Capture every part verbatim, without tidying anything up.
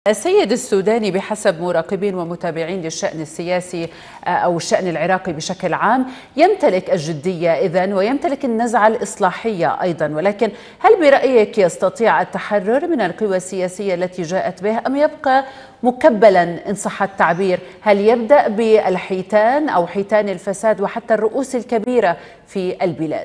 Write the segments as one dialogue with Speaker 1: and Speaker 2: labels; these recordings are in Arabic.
Speaker 1: السيد السوداني بحسب مراقبين ومتابعين للشأن السياسي أو الشأن العراقي بشكل عام يمتلك الجدية إذن ويمتلك النزعة الإصلاحية أيضا، ولكن هل برأيك يستطيع التحرر من القوى السياسية التي جاءت به أم يبقى مكبلا إن صح التعبير؟ هل يبدأ بالحيتان أو حيتان الفساد وحتى الرؤوس الكبيرة في البلاد؟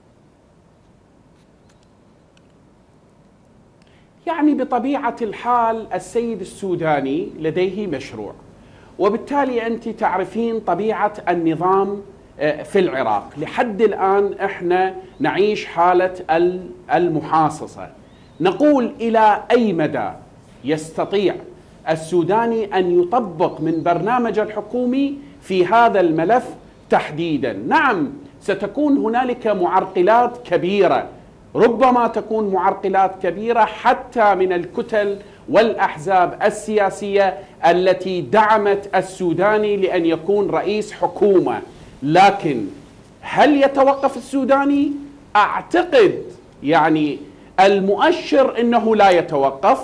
Speaker 2: يعني بطبيعة الحال السيد السوداني لديه مشروع، وبالتالي أنت تعرفين طبيعة النظام في العراق. لحد الآن احنا نعيش حالة المحاصصة. نقول إلى أي مدى يستطيع السوداني أن يطبق من برنامج الحكومي في هذا الملف تحديدا؟ نعم، ستكون هنالك معرقلات كبيرة، ربما تكون معرقلات كبيرة حتى من الكتل والأحزاب السياسية التي دعمت السوداني لأن يكون رئيس حكومة. لكن هل يتوقف السوداني؟ أعتقد يعني المؤشر أنه لا يتوقف،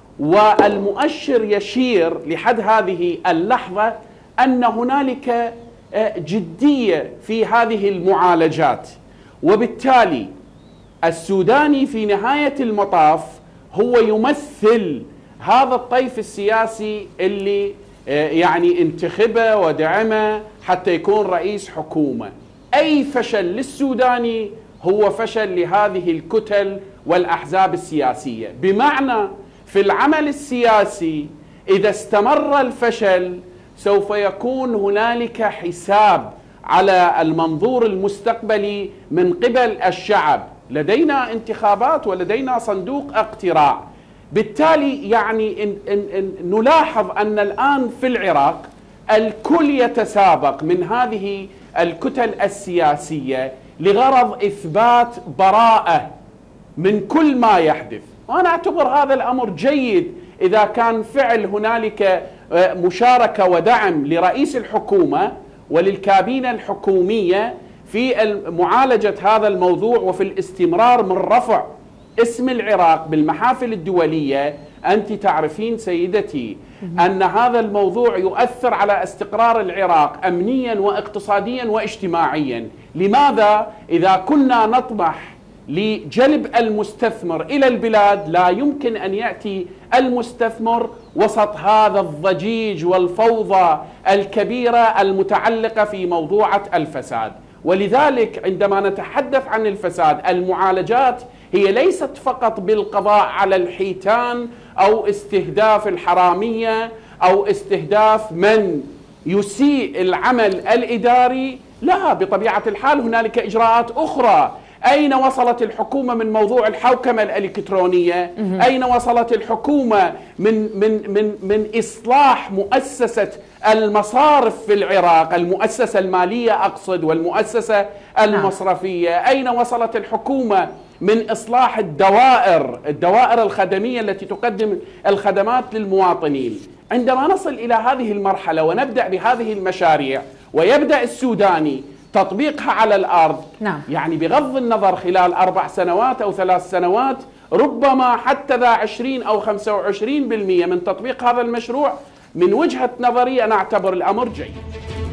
Speaker 2: والمؤشر يشير لحد هذه اللحظة أن هنالك جدية في هذه المعالجات، وبالتالي السوداني في نهاية المطاف هو يمثل هذا الطيف السياسي اللي يعني انتخبه ودعمه حتى يكون رئيس حكومة. أي فشل للسوداني هو فشل لهذه الكتل والأحزاب السياسية، بمعنى في العمل السياسي إذا استمر الفشل سوف يكون هنالك حساب على المنظور المستقبلي من قبل الشعب. لدينا انتخابات ولدينا صندوق اقتراع، بالتالي يعني إن إن إن نلاحظ أن الآن في العراق الكل يتسابق من هذه الكتل السياسية لغرض إثبات براءة من كل ما يحدث. وأنا أعتبر هذا الأمر جيد إذا كان فعل هنالك مشاركة ودعم لرئيس الحكومة وللكابينة الحكومية في معالجة هذا الموضوع وفي الاستمرار من رفع اسم العراق بالمحافل الدولية. أنت تعرفين سيدتي أن هذا الموضوع يؤثر على استقرار العراق أمنيا واقتصاديا واجتماعيا. لماذا؟ إذا كنا نطمح لجلب المستثمر إلى البلاد لا يمكن أن يأتي المستثمر وسط هذا الضجيج والفوضى الكبيرة المتعلقة في موضوعة الفساد. ولذلك عندما نتحدث عن الفساد المعالجات هي ليست فقط بالقضاء على الحيتان أو استهداف الحرامية أو استهداف من يسيء العمل الإداري، لا، بطبيعة الحال هنالك إجراءات أخرى. أين وصلت الحكومة من موضوع الحوكمة الإلكترونية؟ أين وصلت الحكومة من من من من إصلاح مؤسسة المصارف في العراق، المؤسسة المالية أقصد والمؤسسة المصرفية؟ أين وصلت الحكومة من إصلاح الدوائر الدوائر الخدمية التي تقدم الخدمات للمواطنين؟ عندما نصل إلى هذه المرحلة ونبدأ بهذه المشاريع ويبدأ السوداني تطبيقها على الأرض، نعم. يعني بغض النظر خلال أربع سنوات أو ثلاث سنوات ربما حتى ذا عشرين أو خمسة وعشرين بالمئة من تطبيق هذا المشروع، من وجهة نظري أنا أعتبر الأمر جيد.